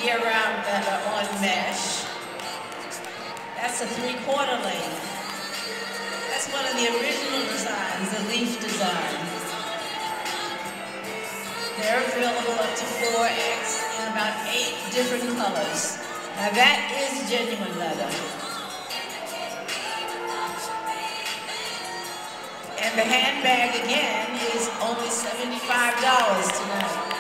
year-round leather on mesh. That's a 3/4 length. That's one of the original designs, the leaf design. They're available up to 4X in about 8 different colors. Now that is genuine leather. And the handbag again is only $75 tonight.